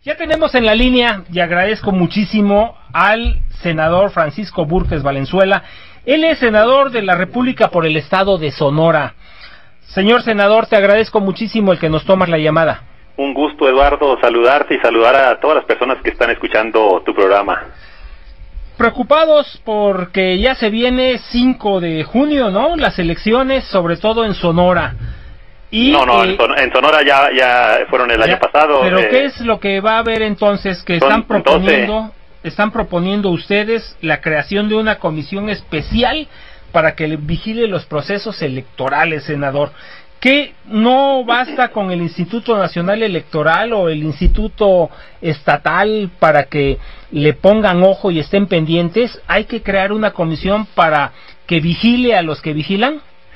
Ya tenemos en la línea, y agradezco muchísimo al senador Francisco Burges Valenzuela. Él es senador de la República por el estado de Sonora. Señor senador, te agradezco muchísimo el que nos tomas la llamada. Un gusto, Eduardo, saludarte y saludar a todas las personas que están escuchando tu programa. Preocupados porque ya se viene 5 de junio, ¿no? Las elecciones, sobre todo en Sonora. Y, en Sonora ya fueron el año pasado. Pero ¿qué es lo que va a haber entonces? Que están proponiendo ustedes la creación de una comisión especial para que vigile los procesos electorales, senador. ¿Que no basta con el Instituto Nacional Electoral o el Instituto Estatal para que le pongan ojo y estén pendientes? ¿Hay que crear una comisión para que vigile a los que vigilan?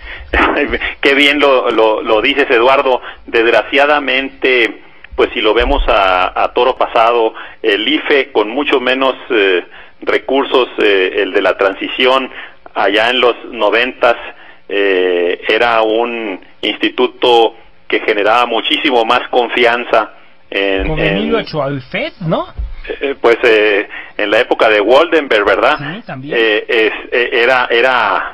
Qué bien lo dices, Eduardo. Desgraciadamente, pues si lo vemos a toro pasado, el IFE con mucho menos recursos, el de la transición allá en los 90s, era un instituto que generaba muchísimo más confianza con Emilio Ochoa-Alfed, ¿no? Pues en la época de Waldenberg, ¿verdad? Sí, también. Era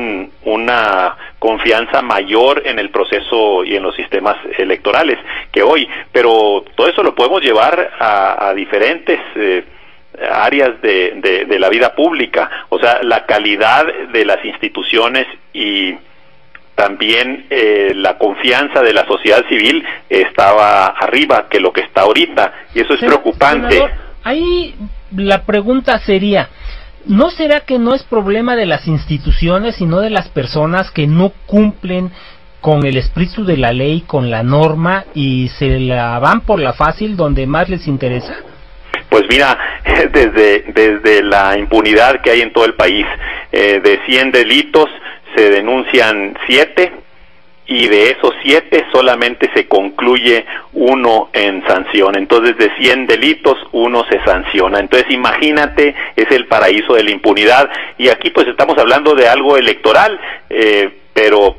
una confianza mayor en el proceso y en los sistemas electorales que hoy, pero todo eso lo podemos llevar a diferentes áreas de la vida pública. O sea, la calidad de las instituciones y también la confianza de la sociedad civil estaba arriba que lo que está ahorita, y eso es preocupante. Senador, ahí la pregunta sería, ¿no será que no es problema de las instituciones, sino de las personas que no cumplen con el espíritu de la ley, con la norma, y se la van por la fácil donde más les interesa? Pues mira, desde la impunidad que hay en todo el país, de 100 delitos se denuncian 7, y de esos 7 solamente se concluye 1 en sanción. Entonces, de 100 delitos, 1 se sanciona. Entonces, imagínate, es el paraíso de la impunidad. Y aquí pues estamos hablando de algo electoral, pero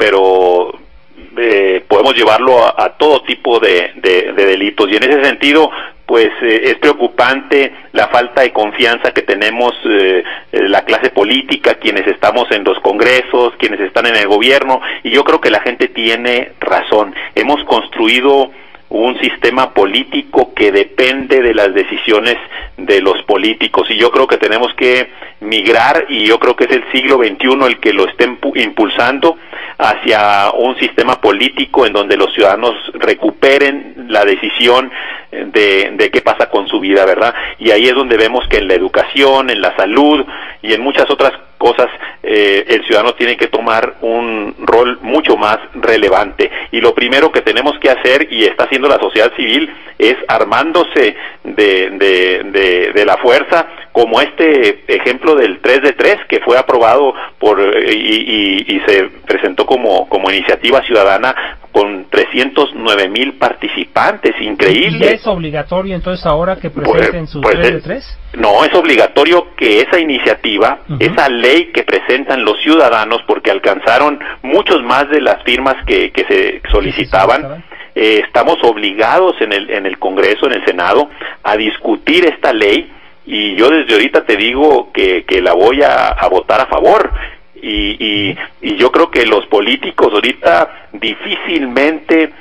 podemos llevarlo a todo tipo de delitos. Y en ese sentido, pues es preocupante la falta de confianza que tenemos la clase política, quienes estamos en los congresos, quienes están en el gobierno, y yo creo que la gente tiene razón. Hemos construido un sistema político que depende de las decisiones de los políticos, y yo creo que tenemos que migrar, y yo creo que es el siglo XXI el que lo esté impulsando hacia un sistema político en donde los ciudadanos recuperen la decisión de qué pasa con su vida, ¿verdad? Y ahí es donde vemos que en la educación, en la salud y en muchas otras cosas, el ciudadano tiene que tomar un rol mucho más relevante. Y lo primero que tenemos que hacer, y está haciendo la sociedad civil, es armándose de la fuerza, como este ejemplo del 3 de 3 que fue aprobado y se presentó como iniciativa ciudadana con 309,000 participantes, increíble. ¿Y es obligatorio entonces ahora que presenten su 3 de 3? No, es obligatorio que esa iniciativa, esa ley que presentan los ciudadanos, porque alcanzaron muchos más de las firmas que se solicitaban, estamos obligados en el Congreso, en el Senado, a discutir esta ley, y yo desde ahorita te digo que la voy a votar a favor. Y yo creo que los políticos ahorita difícilmente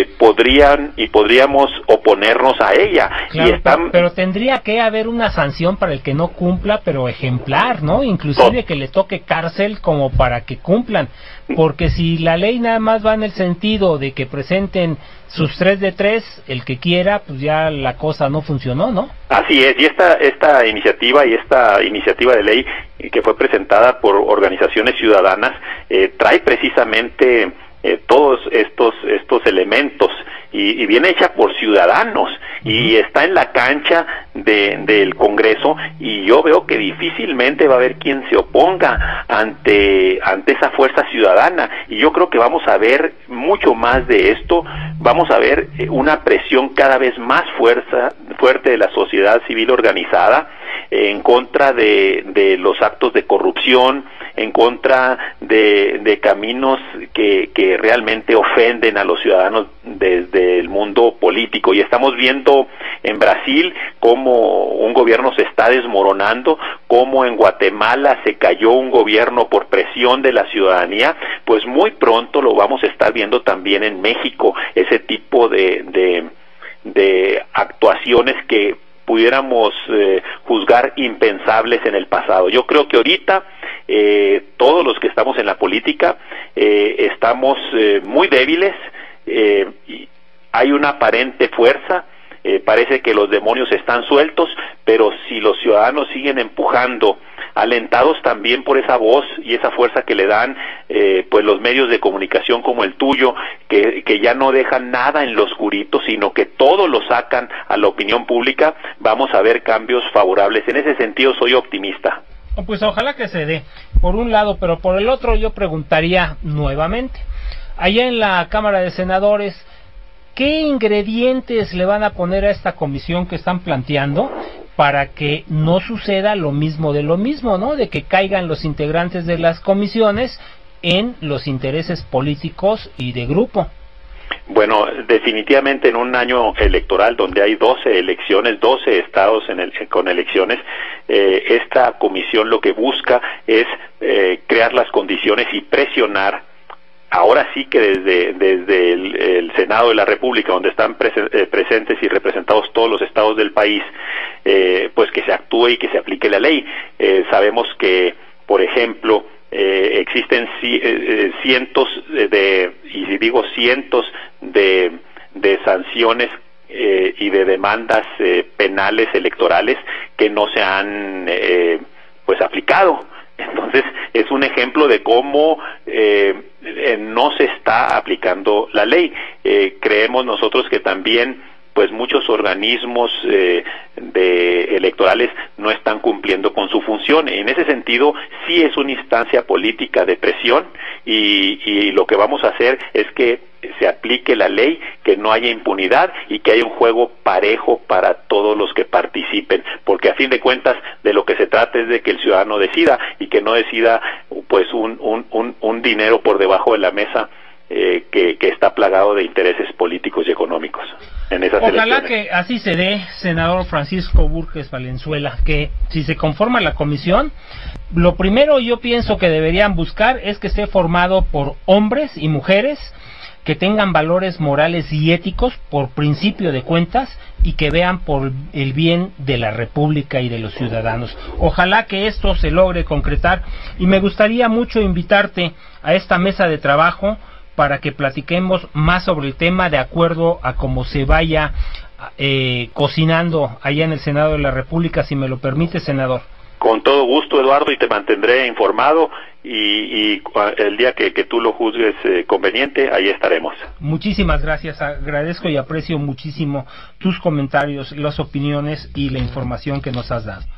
podríamos oponernos a ella. Claro, pero tendría que haber una sanción para el que no cumpla, pero ejemplar, ¿no? Inclusive que le toque cárcel como para que cumplan, porque si la ley nada más va en el sentido de que presenten sus 3 de 3, el que quiera, pues ya la cosa no funcionó, ¿no? Así es, y esta iniciativa de ley que fue presentada por organizaciones ciudadanas trae precisamente todos estos elementos, y viene hecha por ciudadanos, y está en la cancha del Congreso, y yo veo que difícilmente va a haber quien se oponga ante esa fuerza ciudadana, y yo creo que vamos a ver mucho más de esto. Vamos a ver una presión cada vez más fuerte de la sociedad civil organizada, en contra de los actos de corrupción, en contra de caminos que realmente ofenden a los ciudadanos desde el mundo político. Y estamos viendo en Brasil cómo un gobierno se está desmoronando, cómo en Guatemala se cayó un gobierno por presión de la ciudadanía. Pues muy pronto lo vamos a estar viendo también en México, ese tipo de actuaciones que pudiéramos juzgar impensables en el pasado. Yo creo que ahorita todos los que estamos en la política estamos muy débiles, y hay una aparente fuerza, parece que los demonios están sueltos, pero si los ciudadanos siguen empujando, alentados también por esa voz y esa fuerza que le dan pues los medios de comunicación como el tuyo, que ya no dejan nada en lo oscurito, sino que todo lo sacan a la opinión pública, vamos a ver cambios favorables. En ese sentido soy optimista. Pues ojalá que se dé, por un lado, pero por el otro yo preguntaría nuevamente, allá en la Cámara de Senadores, ¿qué ingredientes le van a poner a esta comisión que están planteando para que no suceda lo mismo de lo mismo, ¿no? De que caigan los integrantes de las comisiones en los intereses políticos y de grupo. Bueno, definitivamente en un año electoral donde hay 12 elecciones, 12 estados con elecciones, esta comisión lo que busca es crear las condiciones y presionar, ahora sí que desde el Senado de la República, donde están presentes y representados todos los estados del país, pues que se actúe y que se aplique la ley. Sabemos que, por ejemplo, existen cientos de sanciones y de demandas penales electorales que no se han pues aplicado. Entonces es un ejemplo de cómo no se está aplicando la ley. Creemos nosotros que también pues muchos organismos electorales no están cumpliendo con su función. En ese sentido sí es una instancia política de presión, y lo que vamos a hacer es que se aplique la ley, que no haya impunidad y que haya un juego parejo para todos los que participen, porque a fin de cuentas de lo que se trata es de que el ciudadano decida, y que no decida pues un dinero por debajo de la mesa que está plagado de intereses políticos y económicos en esas Ojalá elecciones. Que así se dé, senador Francisco Burges Valenzuela, que si se conforma la comisión, lo primero yo pienso que deberían buscar es que esté formado por hombres y mujeres que tengan valores morales y éticos por principio de cuentas, y que vean por el bien de la República y de los ciudadanos. Ojalá que esto se logre concretar, y me gustaría mucho invitarte a esta mesa de trabajo para que platiquemos más sobre el tema de acuerdo a cómo se vaya cocinando allá en el Senado de la República, si me lo permite, senador. Con todo gusto, Eduardo, y te mantendré informado, y el día que tú lo juzgues conveniente, ahí estaremos. Muchísimas gracias, agradezco y aprecio muchísimo tus comentarios, las opiniones y la información que nos has dado.